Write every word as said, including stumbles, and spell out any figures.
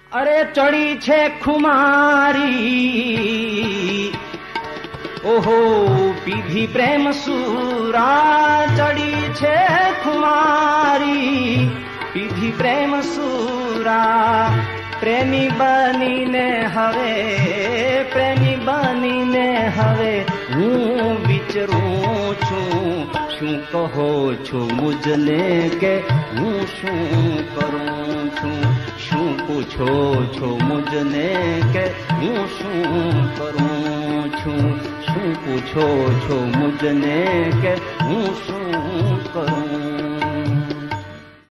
અરે ચડી છે ખુમારી, ઓહો પીધી પ્રેમ સુરા, ચડી છે ખુમારી, પીધી પ્રેમ સુરા. પ્રેમી બનીને હવે, પ્રેમી બનીને હવે હું વિચરું છું. શું કહો છો મુજને કે હું શું કરું છું? શું પૂછો છો મુજને કે હું શું કરું છું? શું પૂછો છો મુજને કે હું શું કરું